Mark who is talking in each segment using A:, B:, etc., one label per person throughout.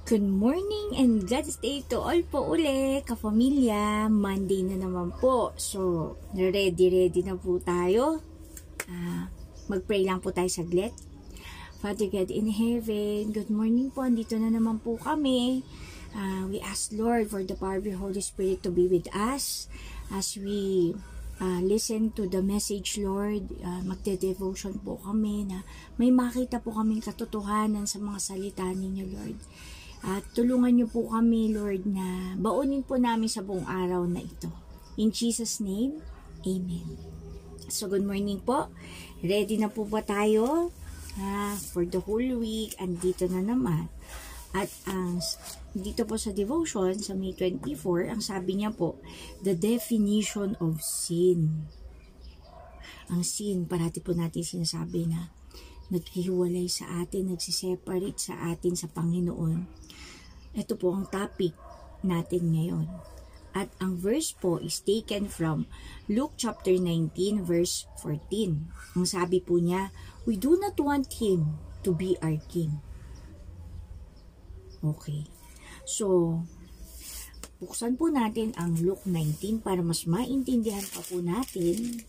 A: Good morning and God's day to all po uli, kapamilya. Monday na naman po. So, ready na po tayo. Mag-pray lang po tayo saglit. Father God in heaven, good morning po. Andito na naman po kami. We ask Lord for the power of your Holy Spirit to be with us as we listen to the message, Lord. Magde-devotion po kami na may makita po kaming katotohanan sa mga salita ninyo, Lord. At tulungan niyo po kami, Lord, na baunin po namin sa buong araw na ito. In Jesus' name, Amen. So, good morning po. Ready na po ba tayo for the whole week? Andito na naman. At dito po sa devotion, sa May 24, ang sabi niya po, the definition of sin. Ang sin, parati po natin sinasabi na naghihiwalay sa atin, nagsiseparate sa atin sa Panginoon. Ito po ang topic natin ngayon. At ang verse po is taken from Luke chapter 19 verse 14. Ang sabi po niya, we do not want Him to be our King. Okay. So, buksan po natin ang Luke 19 para mas maintindihan pa po natin.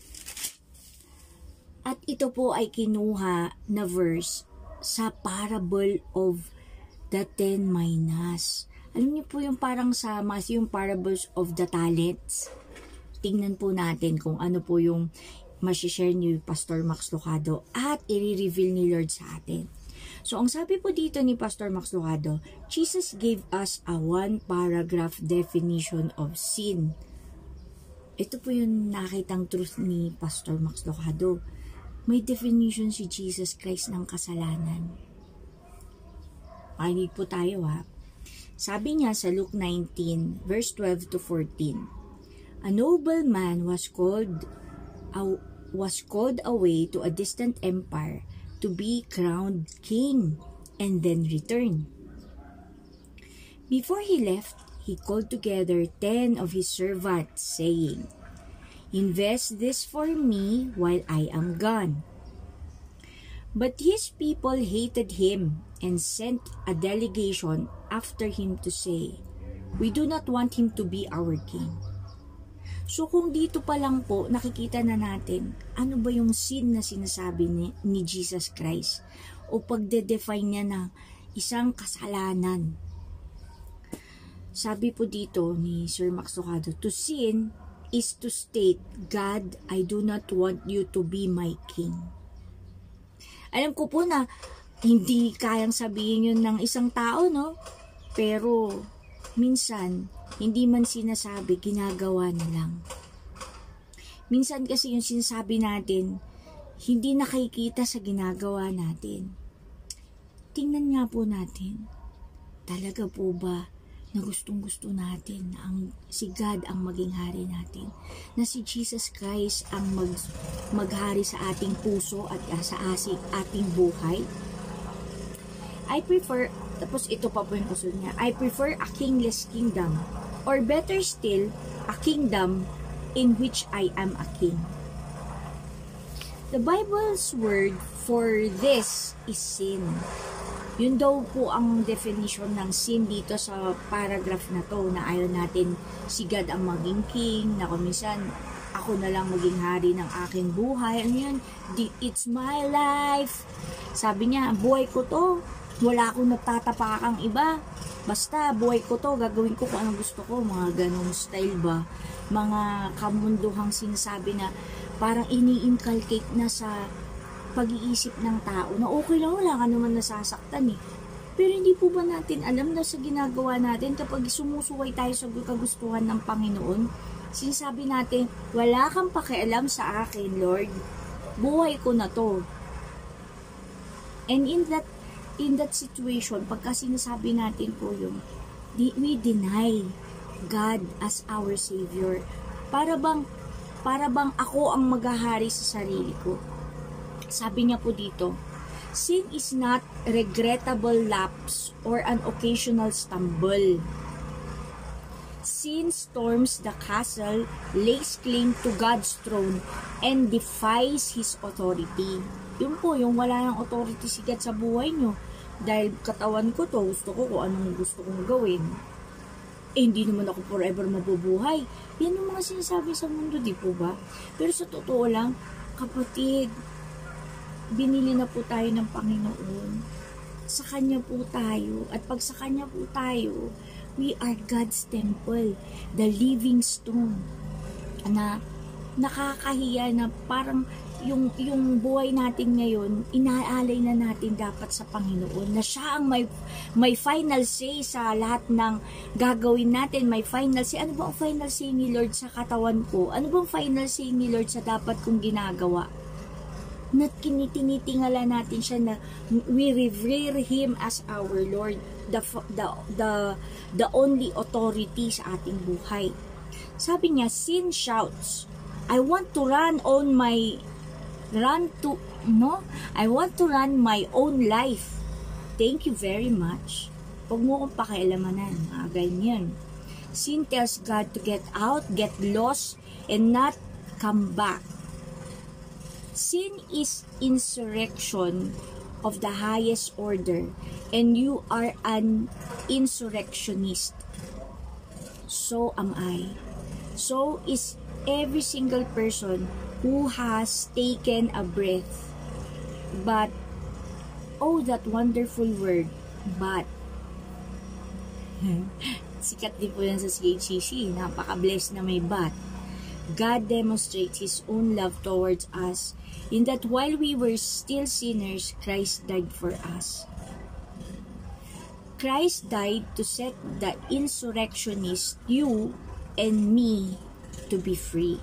A: At ito po ay kinuha na verse sa parable of the 10 minas. Alam niyo po yung parang sa Matthew, yung parables of the talents. Tingnan po natin kung ano po yung masishare ni Pastor Max Lucado at i-reveal ni Lord sa atin. So, ang sabi po dito ni Pastor Max Lucado, Jesus gave us a one paragraph definition of sin. Ito po yung nakitang truth ni Pastor Max Lucado. May definition si Jesus Christ ng kasalanan. Pakinig po tayo ha. Sabi niya sa Luke 19 verse 12 to 14. A noble man was called away to a distant empire to be crowned king and then return. Before he left, he called together 10 of his servants, saying, invest this for me while I am gone. But his people hated him and sent a delegation after him to say, we do not want him to be our king. So kung dito pa lang po, nakikita na natin, ano ba yung sin na sinasabi ni Jesus Christ? O pagde-define niya ng isang kasalanan. Sabi po dito ni Sir Max Lucado, to sin is to state, God, I do not want you to be my king. Alam ko po na hindi kayang sabihin yun ng isang tao, no? Pero minsan, hindi man sinasabi, ginagawa na lang. Minsan kasi yung sinasabi natin, hindi nakikita sa ginagawa natin. Tingnan nga po natin, talaga po ba na gustong-gusto natin na si God ang maging hari natin, na si Jesus Christ ang maghari sa ating puso at sa ating buhay. I prefer, tapos ito pa po yung kasunod niya, I prefer a kingless kingdom, or better still, a kingdom in which I am a king. The Bible's word for this is sin. Yun daw po ang definition ng sin dito sa paragraph na to, na ayaw natin si God ang maging king, na kuminsan ako na lang maging hari ng aking buhay. Ano yan? It's my life. Sabi niya, buhay ko to. Wala akong nagtatapakang iba. Basta buhay ko to, gagawin ko kung anong gusto ko. Mga ganong style ba? Mga kamunduhang sinasabi na parang ini-inculcate na sa pag-iisip ng tao na okay lang, wala ka naman nasasaktan eh. Pero hindi po ba natin alam na sa ginagawa natin kapag sumusuway tayo sa kagustuhan ng Panginoon, sinasabi natin, wala kang pakialam sa akin, Lord. Buhay ko na to. And in that situation, pagka sinasabi natin po yung, we deny God as our Savior. Para bang ako ang maghahari sa sarili ko. Sabi niya po dito, sin is not regrettable lapse or an occasional stumble. Sin storms the castle, lays claim to God's throne, and defies His authority. Yun po, yung wala ng authority si God sa buhay nyo. dahil katawan ko to, gusto ko kung anong gusto kong gawin. Hindi naman ako forever mabubuhay. Yan yung mga sinasabi sa mundo, di po ba? Pero sa totoo lang, kapatid, binili na po tayo ng Panginoon. Sa Kanya po tayo. At pag sa Kanya po tayo, we are God's temple, the living stone. Na nakakahiya na parang yung buhay natin ngayon, inaalay na natin dapat sa Panginoon, na siya ang may final say sa lahat ng gagawin natin, may final say. Ano ba ang final say ni Lord sa katawan ko? Ano bang final say ni Lord sa dapat kong ginagawa? Na tinitingala natin siya, na we revere Him as our Lord, the only authority sa ating buhay. Sabi niya, sin shouts, I want to run my own life. Thank you very much. Huwag mo kong pakialamanan, mga ganyan. Sin tells God to get out, get lost, and not come back. Sin is insurrection of the highest order, and you are an insurrectionist. So am I. So is every single person who has taken a breath. But, oh, that wonderful word, but. Sikat din po yan sa CHCC. Napaka-blessed na may but. God demonstrates His own love towards us in that while we were still sinners, Christ died for us. Christ died to set the insurrectionist, you and me, to be free.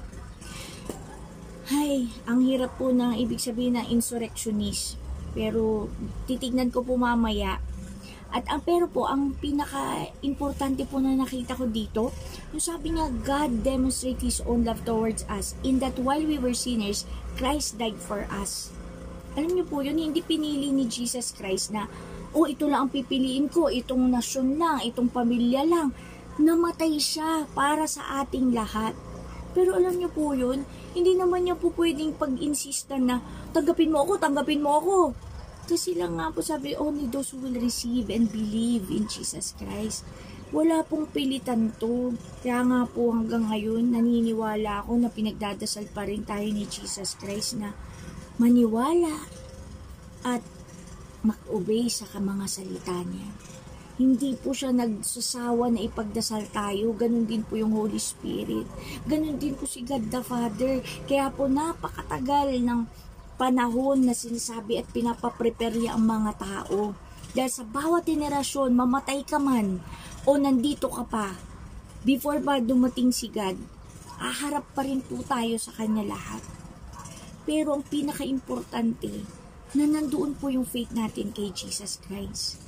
A: Ay, ang hirap po ng ibig sabihin ng insurrectionist. Pero titignan ko po mamaya. Pero po, ang pinaka-importante po na nakita ko dito, yung sabi niya, God demonstrates His own love towards us in that while we were sinners, Christ died for us. Alam niyo po yun, hindi pinili ni Jesus Christ na, ito lang ang pipiliin ko, itong nasyon lang, itong pamilya lang. Namatay siya para sa ating lahat. Pero alam niyo po yun, hindi naman niya po pwedeng pag-insistan na tanggapin mo ako. Kasi lang nga po sabi, only those who will receive and believe in Jesus Christ. Wala pong pilitan to. Kaya nga po hanggang ngayon, naniniwala ako na pinagdadasal pa rin tayo ni Jesus Christ na maniwala at mag-obey sa mga salita niya. Hindi po siya nagsasawa na ipagdasal tayo. Ganun din po yung Holy Spirit. Ganun din po si God the Father. Kaya po napakatagal ng panahon na sinasabi at pinapaprepare niya ang mga tao. Dahil sa bawat henerasyon, mamatay ka man o nandito ka pa, before pa dumating si God, aharap pa rin po tayo sa Kanya lahat. Pero ang pinaka-importante, na nandoon po yung faith natin kay Jesus Christ.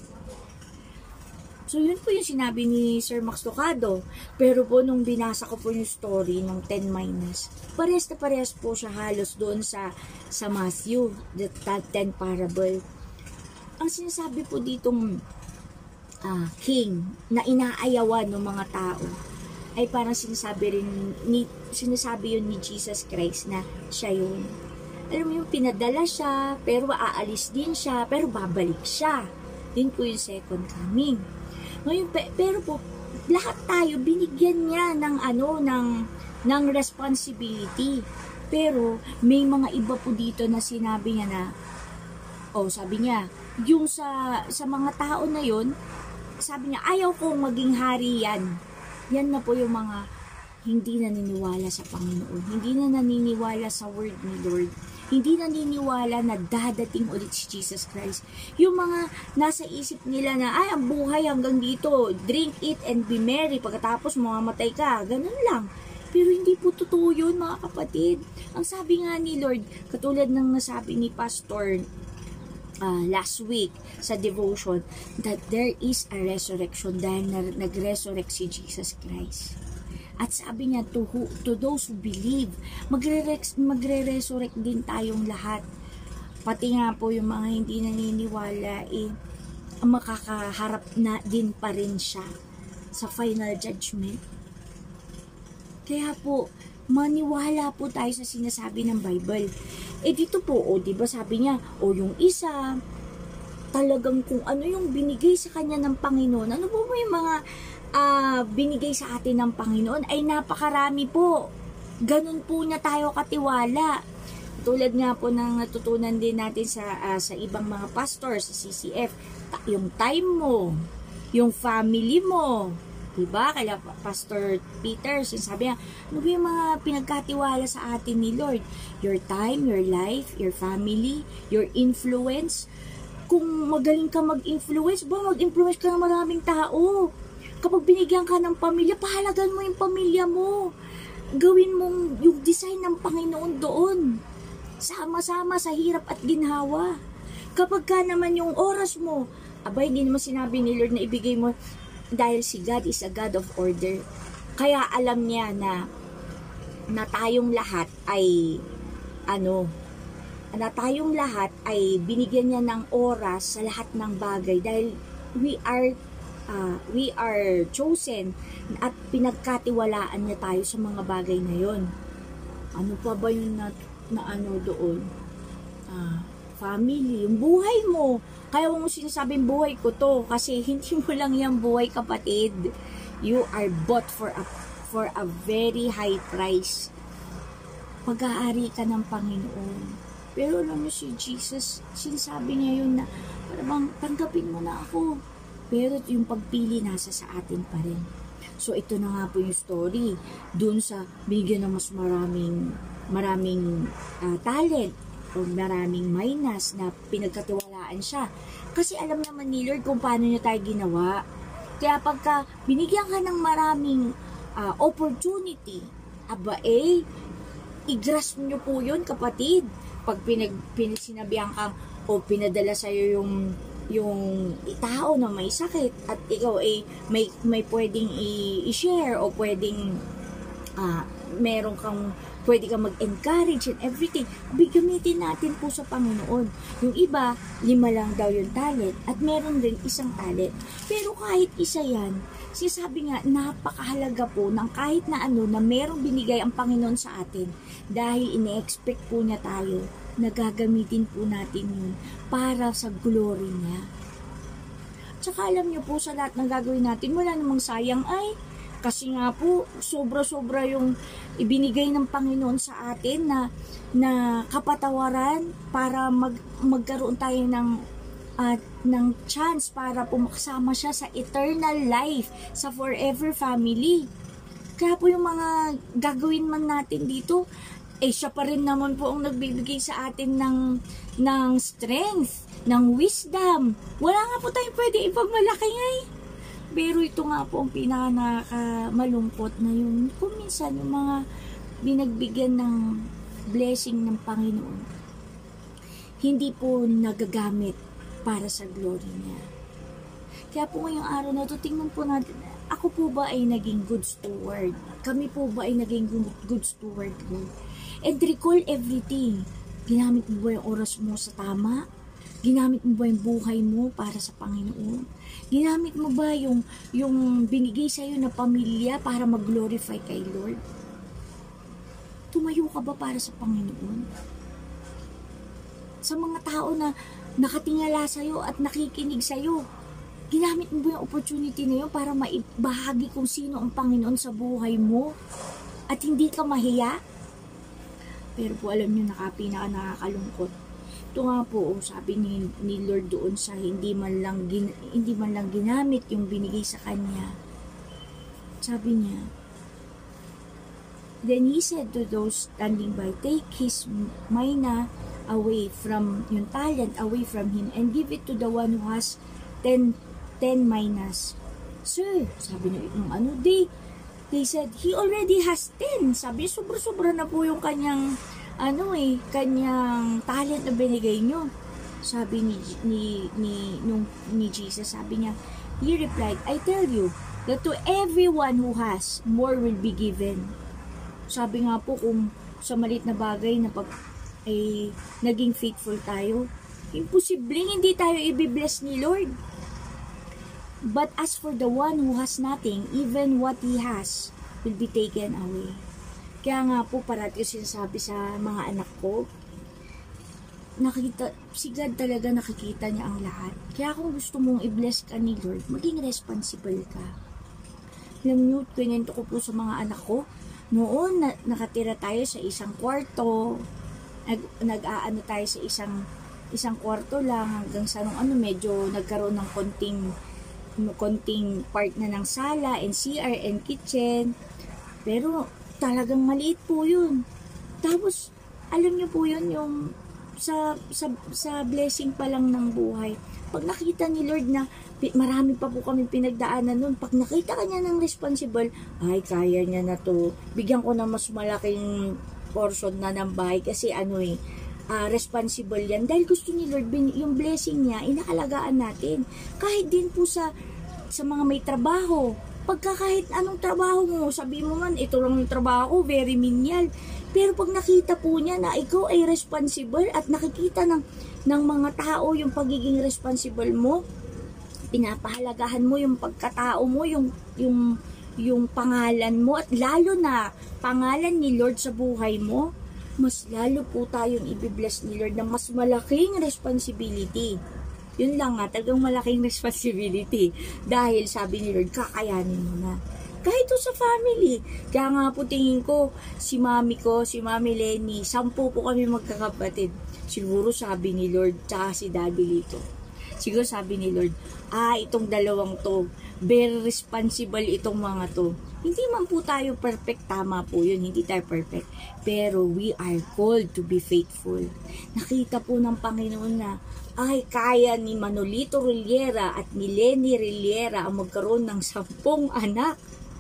A: So, yun po yung sinabi ni Sir Max Lucado. Pero po, nung binasa ko po yung story ng 10 minus, parehas na parehas po siya halos doon sa Matthew, the 10 parable. Ang sinasabi po ditong king na inaayawan ng mga tao, ay parang sinasabi yun ni Jesus Christ na siya yun. Alam mo yung pinadala siya, pero aalis din siya, pero babalik siya. Din po yung second coming. Ngayon, pero po, lahat tayo binigyan niya ng responsibility. Pero may mga iba po dito na sinabi niya na, sabi niya, yung sa mga tao na yun, sabi niya, ayaw kong maging hari yan. Yan na po yung mga hindi naniniwala sa Panginoon, hindi na naniniwala sa word ni Lord, hindi naniniwala na dadating ulit si Jesus Christ. Yung mga nasa isip nila na, ang buhay hanggang dito, drink, eat, and be merry, pagkatapos mamamatay ka, ganun lang. Pero hindi po totoo yun, mga kapatid. Ang sabi nga ni Lord, katulad ng nasabi ni Pastor last week sa devotion, that there is a resurrection dahil nag-resurrect si Jesus Christ. At sabi niya, to those who believe, magre-resurrect din tayong lahat. Pati nga po yung mga hindi naniniwala, makakaharap na din pa rin siya sa final judgment. Kaya po, maniwala po tayo sa sinasabi ng Bible. Dito po, diba sabi niya, yung isa, talagang kung ano yung binigay sa kanya ng Panginoon, ano po yung mga binigay sa atin ng Panginoon ay napakarami po. Ganun po niya tayo katiwala. Tulad nga po ng natutunan din natin sa ibang mga pastors sa CCF, yung time mo, yung family mo, diba? Kaya Pastor Peter, sinasabi niya, ano ba yung mga pinagkatiwala sa atin ni Lord? Your time, your life, your family, your influence. Kung magaling ka mag-influence, mag-influence ka ng maraming tao. Kapag binigyan ka ng pamilya, pahalagan mo yung pamilya mo. Gawin mong yung design ng Panginoon doon. Sama-sama sa hirap at ginhawa. Kapag ka naman yung oras mo, hindi naman sinabi ni Lord na ibigay mo, dahil si God is a God of order. Kaya alam niya na tayong lahat ay binigyan niya ng oras sa lahat ng bagay dahil we are chosen at pinagkatiwalaan niya tayo sa mga bagay na yon. Ano pa ba yung doon? Family, yung buhay mo. Kaya mo sinasabing buhay ko to kasi hindi mo lang yung buhay, kapatid. You are bought for a very high price. Pag-aari ka ng Panginoon. Pero alam mo si Jesus, sinasabi niya yun na parang tanggapin mo na ako. Pero yung pagpili nasa sa atin pa rin. So ito na nga po yung story. Doon sa bigyan ng mas maraming talent o maraming minas na pinagkatiwalaan siya. Kasi alam naman ni Lord kung paano niya tayo ginawa. Kaya pagka binigyan ka ng maraming opportunity, i-grasp nyo po yun, kapatid. Pag sinabihan kang o pinadala sa'yo yung tao na may sakit at ikaw may pwedeng i-share o pwedeng meron kang pwede kang mag-encourage and everything, gamitin natin po sa Panginoon. Yung iba, 5 lang daw yung talent at meron din 1 talent. Pero kahit isa yan, sinasabi nga, napakahalaga po ng kahit na na merong binigay ang Panginoon sa atin dahil ine-expect po niya tayo na gagamitin po natin yun para sa glory niya. Tsaka alam niyo po sa lahat ng gagawin natin, wala namang sayang kasi nga po, sobra-sobra yung ibinigay ng Panginoon sa atin na kapatawaran para magkaroon tayo ng chance para pumaksama siya sa eternal life, sa forever family. Kaya po yung mga gagawin man natin dito, siya pa rin naman po ang nagbibigay sa atin ng strength, ng wisdom. Wala nga po tayong pwede ipagmalaki Pero ito nga po ang pinaka-malungkot na yung kung minsan yung mga binagbigyan ng blessing ng Panginoon, hindi po nagagamit para sa glory niya. Kaya po ngayong araw na ito, tingnan po natin, ako po ba ay naging good steward? Kami po ba ay naging good steward ko? And recall everything. Ginamit mo ba yung oras mo sa tama? Ginamit mo ba yung buhay mo para sa Panginoon? Ginamit mo ba yung binigay sa'yo na pamilya para mag-glorify kay Lord? Tumayo ka ba para sa Panginoon? Sa mga tao na nakatingala sa'yo at nakikinig sa'yo, ginamit mo ba yung opportunity na yun para maibahagi kung sino ang Panginoon sa buhay mo? At hindi ka mahiya? Pero po alam nyo, nakakalungkot. Ito nga po, sabi ni Lord doon sa hindi man lang ginamit yung binigay sa kanya. Sabi niya, then he said to those standing by, take his mina away from, yung talent away from him and give it to the one who has 10 minas. Sir, sabi niya, they said, he already has 10. Sabi, sobra-sobra na po yung kanyang kanyang talent na binigay nyo. Sabi ni Jesus, sabi niya, he replied, I tell you, that to everyone who has, more will be given. Sabi nga po, kung sa maliit na bagay na naging faithful tayo, imposibleng hindi tayo ibibless ni Lord. But as for the one who has nothing, even what he has will be taken away. Kaya nga po, parati sinasabi sa mga anak ko, si God talaga nakikita niya ang lahat. Kaya kung gusto mong i-bless ka ni Lord, maging responsible ka. Alam niyo, kwento ko po sa mga anak ko, noon nakatira tayo sa isang kwarto, nag-aano tayo sa isang kwarto lang hanggang sa medyo nagkaroon ng konting part na ng sala and CR and kitchen. Pero talagang maliit po yun. Tapos alam niyo po yun, yung sa blessing pa lang ng buhay. Pag nakita ni Lord na marami pa po kami pinagdaanan nun, pag nakita kanya ng responsible, ay kaya niya na to. Bigyan ko na mas malaking portion na ng bahay kasi responsible yan. Dahil gusto ni Lord, yung blessing niya, inaalagaan natin. Kahit din po sa mga may trabaho. Pagka kahit anong trabaho mo, sabi mo man, ito lang yung trabaho, very menial. Pero pag nakita po niya na ikaw ay responsible at nakikita ng mga tao yung pagiging responsible mo, pinapahalagahan mo yung pagkatao mo, yung pangalan mo, at lalo na pangalan ni Lord sa buhay mo, mas lalo po tayong ibibless ni Lord ng mas malaking responsibility. Yun lang nga, talagang malaking responsibility. Dahil sabi ni Lord, kakayanin mo na. Kahit sa family. Kaya nga po tingin ko, si Mami Lenny, 10 po kami magkakapatid. Siguro sabi ni Lord, tsaka si Daddy Lito. Siguro sabi ni Lord, itong dalawang to, very responsible itong mga to. Hindi man po tayo perfect, tama po yun, hindi tayo perfect. Pero we are called to be faithful. Nakita po ng Panginoon na, kaya ni Manolito Rillera at ni Lenny Rillera ang magkaroon ng 10 anak.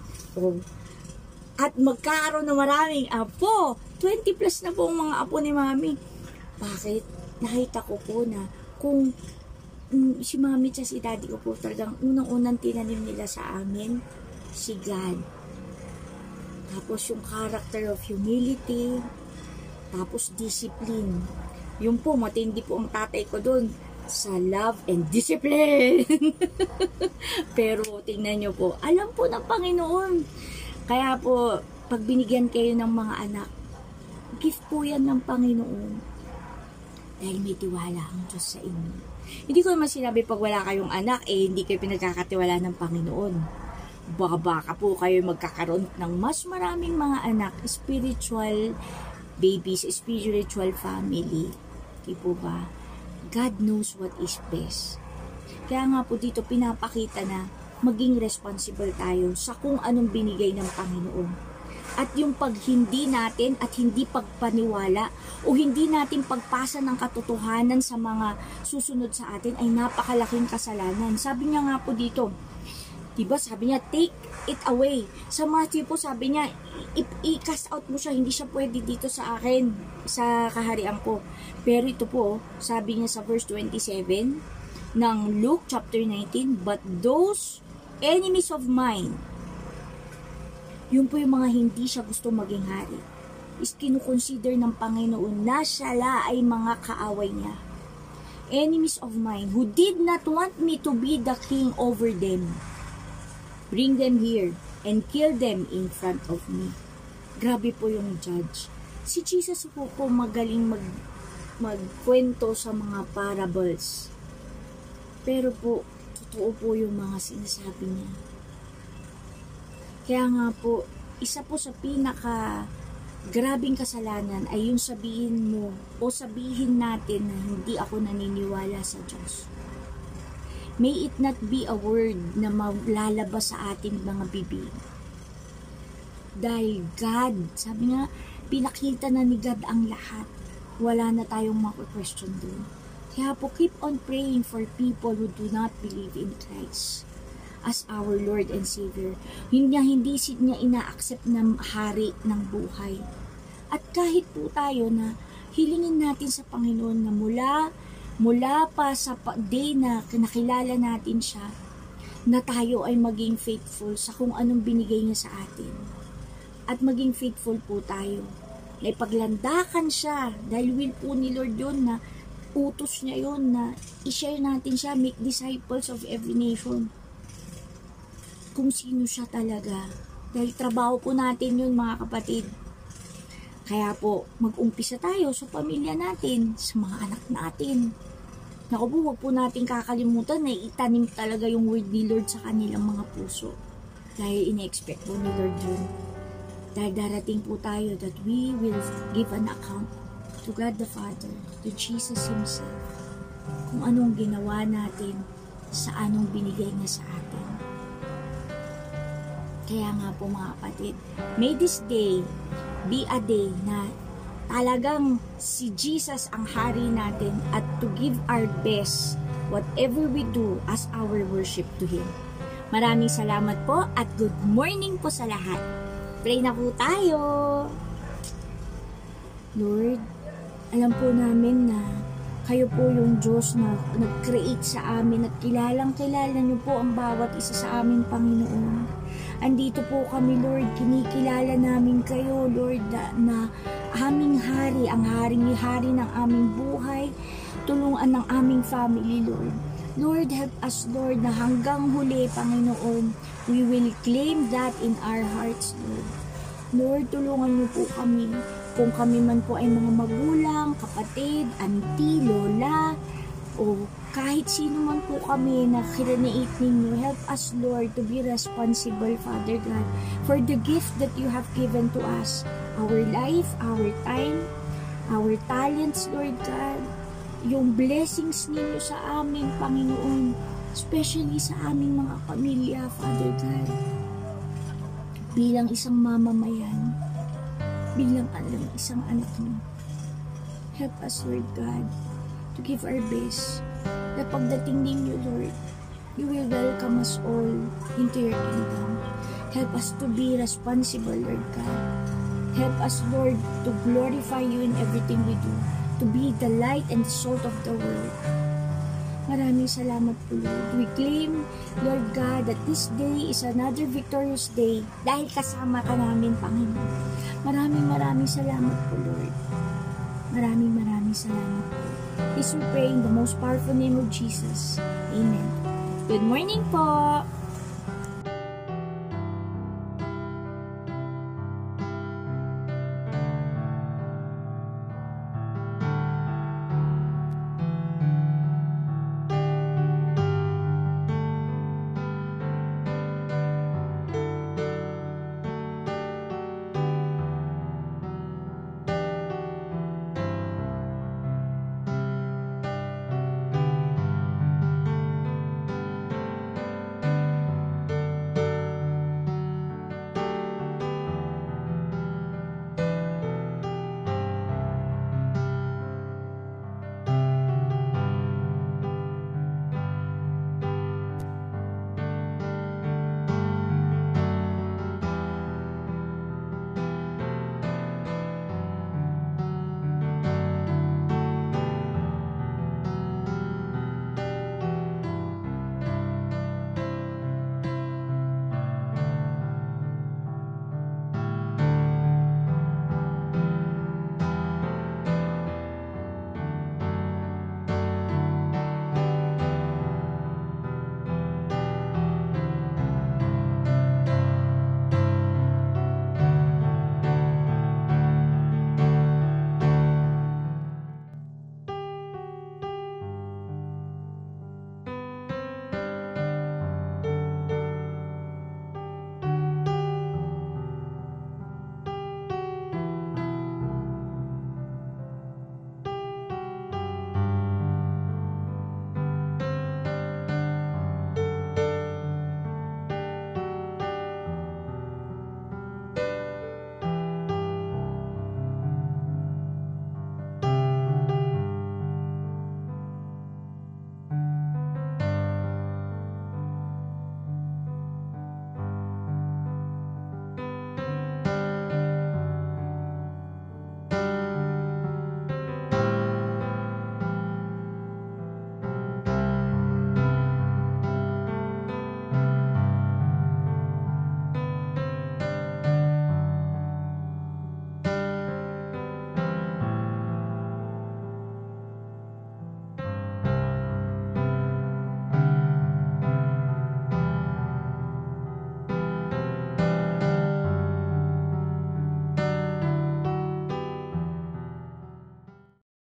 A: At magkaroon ng maraming apo. 20 plus na po ang mga apo ni Mami. Bakit? Nakita ko po na kung si Mami at si Daddy ko po talagang unang-unang tinanim nila sa amin, si God. Tapos yung character of humility, tapos discipline. Yun po, matindi po ang tatay ko doon sa love and discipline. Pero tingnan nyo po, alam po ng Panginoon. Kaya po, pag binigyan kayo ng mga anak, gift po yan ng Panginoon. Dahil may tiwala ang Diyos sa inyo. Hindi ko naman sinabi pag wala kayong anak, hindi kayo pinagkakatiwala ng Panginoon. Baka po kayo magkakaroon ng mas maraming mga anak, spiritual babies, spiritual family. Di po ba? God knows what is best. Kaya nga po dito pinapakita na maging responsible tayo sa kung anong binigay ng Panginoon. At yung pag hindi natin at hindi pagpaniwala o hindi natin pagpasa ng katotohanan sa mga susunod sa atin ay napakalaking kasalanan. Sabi niya nga po dito, diba sabi niya, take it away. Sa Matthew po sabi niya, i-cast out mo siya, hindi siya pwede dito sa akin, sa kaharian ko. Pero ito po, sabi niya sa verse 27 ng Luke chapter 19, but those enemies of mine, yun po yung mga hindi siya gusto maging hari, is kinukonsider ng Panginoon na sila ay mga kaaway niya. Enemies of mine who did not want me to be the king over them, bring them here and kill them in front of me. Grabe po yung judge. Si Jesus po magaling magkwento sa mga parables. Pero po, totoo po yung mga sinasabi niya. Kaya nga po, isa po sa grabing kasalanan ay yung sabihin mo o sabihin natin na hindi ako naniniwala sa Diyos. May it not be a word na malalabas sa ating mga bibig. Dahil God, sabi nga, pinakita na ni God ang lahat. Wala na tayong maka-question doon. Kaya po, keep on praying for people who do not believe in Christ as our Lord and Savior. Hindi niya ina-accept na hari ng buhay. At kahit po tayo na hilingin natin sa Panginoon na mula pa sa day na nakilala natin siya, na tayo ay maging faithful sa kung anong binigay niya sa atin. At maging faithful po tayo. Na ipaglandakan siya, dahil will po ni Lord yun na utos niya yun na i-share natin siya, make disciples of every nation. Kung sino siya talaga. Dahil trabaho po natin yun, mga kapatid. Kaya po, mag-umpisa tayo sa pamilya natin, sa mga anak natin. Naku po, huwag po natin kakalimutan na itanim talaga yung word ni Lord sa kanilang mga puso. Dahil ina-expect po ni Lord yun. Dahil darating po tayo that we will give an account to God the Father, to Jesus Himself, kung anong ginawa natin, sa anong binigay niya sa atin. Kaya nga po mga kapatid, may this day be a day na talagang si Jesus ang hari natin at to give our best whatever we do as our worship to Him. Maraming salamat po at good morning po sa lahat. Pray na po tayo. Lord, alam po namin na kayo po yung Diyos na nag-create sa amin at kilalang-kilala niyo po ang bawat isa sa amin, Panginoon. Andito po kami, Lord, kinikilala namin kayo, Lord, na aming hari, ang haring-hari ng aming buhay, tulungan ng aming family, Lord. Lord, help us, Lord, na hanggang huli, Panginoon, we will claim that in our hearts, Lord. Lord, tulungan niyo po kami. Kung kami man po ay mga magulang, kapatid, auntie, lola, o kahit sino man po kami na kinaniit ninyo, help us, Lord, to be responsible, Father God, for the gift that you have given to us. Our life, our time, our talents, Lord God, yung blessings ninyo sa amin, Panginoon, especially sa aming mga pamilya, Father God. Bilang isang mamamayan, bilang isang anak mo, help us, Lord God, to give our best. Na pagdating ninyo, Lord, you will welcome us all into your kingdom. Help us to be responsible, Lord God. Help us, Lord, to glorify you in everything we do, to be the light and the salt of the world. Maraming salamat po, Lord. We claim, Lord God, that this day is another victorious day dahil kasama ka namin, Panginoon. Maraming salamat po, Lord. Maraming salamat po. This we pray in the most powerful name of Jesus. Amen. Good morning po!